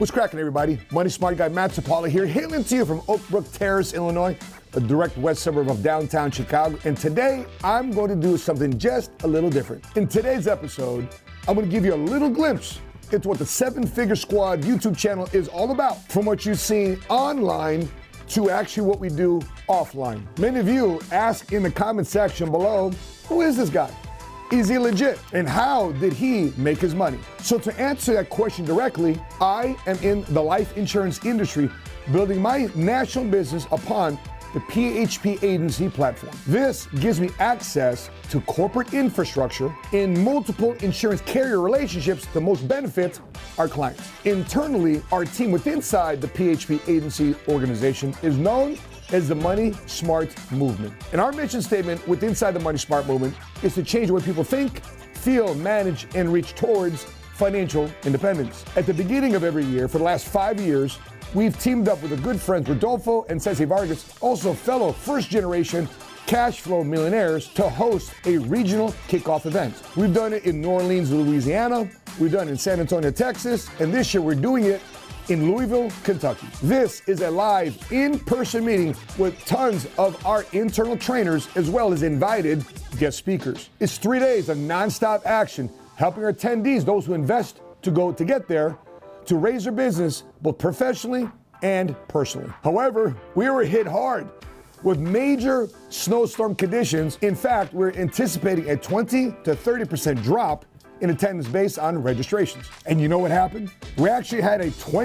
What's cracking, everybody? Money Smart Guy Matt Sapaula here, hailing to you from Oak Brook Terrace, Illinois, a direct west suburb of downtown Chicago. And today, I'm going to do something just a little different. In today's episode, I'm going to give you a little glimpse into what the 7-Figure Squad YouTube channel is all about, from what you've seen online to actually what we do offline. Many of you ask in the comment section below, who is this guy? Is he legit? And how did he make his money? So to answer that question directly, I am in the life insurance industry, building my national business upon the PHP Agency platform. This gives me access to corporate infrastructure in multiple insurance carrier relationships to most benefit our clients. Internally, our team within the PHP Agency organization is known as the Money Smart Movement. And our mission statement within the Money Smart Movement is to change the way people think, feel, manage, and reach towards financial independence. At the beginning of every year, for the last 5 years, we've teamed up with our good friends Rodolfo and Ceci Vargas, also fellow first-generation cash flow millionaires, to host a regional kickoff event. We've done it in New Orleans, Louisiana. We've done it in San Antonio, Texas. And this year, we're doing it in Louisville, Kentucky. This is a live, in-person meeting with tons of our internal trainers, as well as invited guest speakers. It's 3 days of nonstop action, helping our attendees, those who invest to get there, to raise their business both professionally and personally. However, we were hit hard with major snowstorm conditions. In fact, we're anticipating a 20 to 30% drop in attendance based on registrations. And you know what happened? We actually had a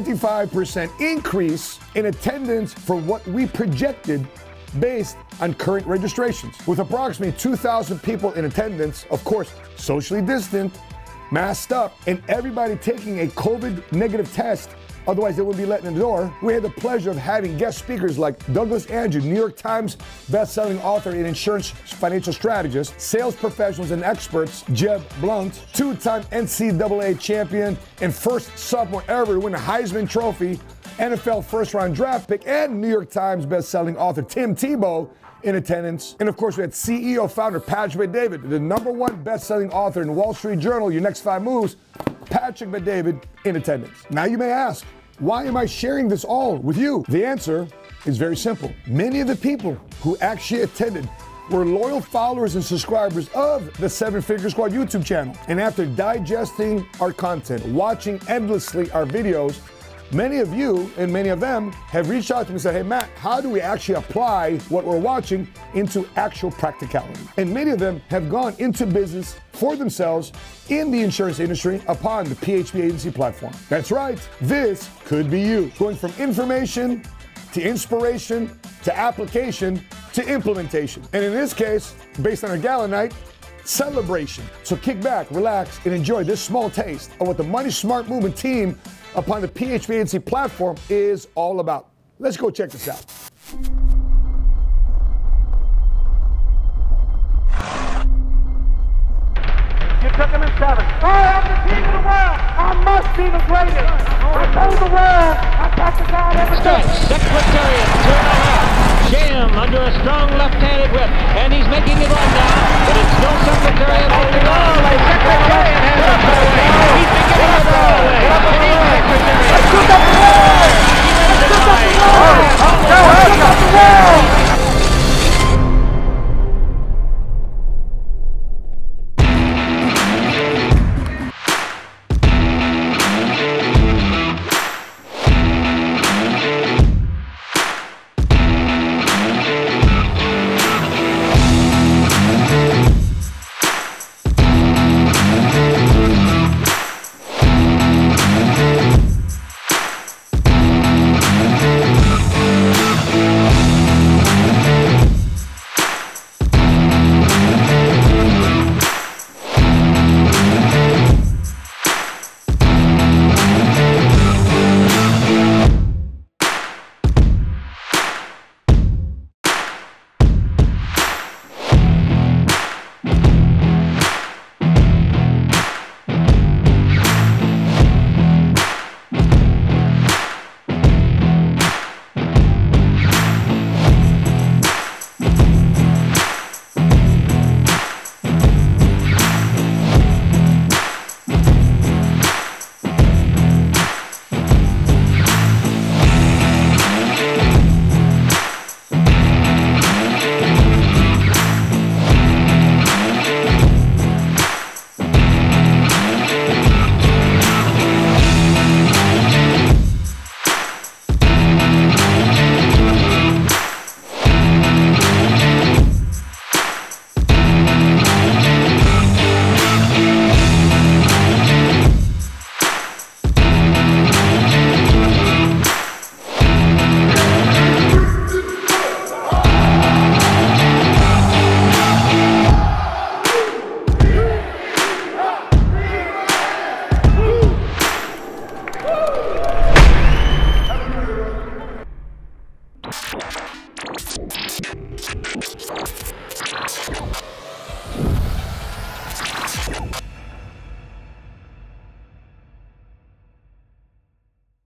25% increase in attendance for what we projected based on current registrations. With approximately 2,000 people in attendance, of course, socially distant, masked up, and everybody taking a COVID negative test, otherwise they wouldn't be let in the door. We had the pleasure of having guest speakers like Douglas Andrew, New York Times best-selling author and insurance financial strategist, sales professionals and experts, Jeb Blount, two-time NCAA champion and first sophomore ever to win a Heisman Trophy, NFL first-round draft pick, and New York Times best-selling author Tebow in attendance. And of course, we had CEO founder Patrick Bet-David, the #1 best-selling author in Wall Street Journal, Your Next 5 Moves, Patrick Bet-David in attendance. Now you may ask, why am I sharing this all with you? The answer is very simple. Many of the people who actually attended were loyal followers and subscribers of the 7-Figure Squad YouTube channel. And after digesting our content, watching endlessly our videos, many of you and many of them have reached out to me and said, hey Matt, how do we actually apply what we're watching into actual practicality? And many of them have gone into business for themselves in the insurance industry upon the PHP Agency platform. That's right, this could be you. Going from information to inspiration to application to implementation. And in this case, based on our gala night, celebration. So kick back, relax, and enjoy this small taste of what the Money Smart Movement team upon the PHP Agency platform is all about. Let's go check this out. You took him in 7. I am the king of the world. I must be the greatest. I told the world I talk to God every day. Secretariat, turn around. Jam under a strong left-handed whip. And he's making it run now. But it's no Secretariat holding on. Secretariat has a throwaway. He's beginning a throwaway.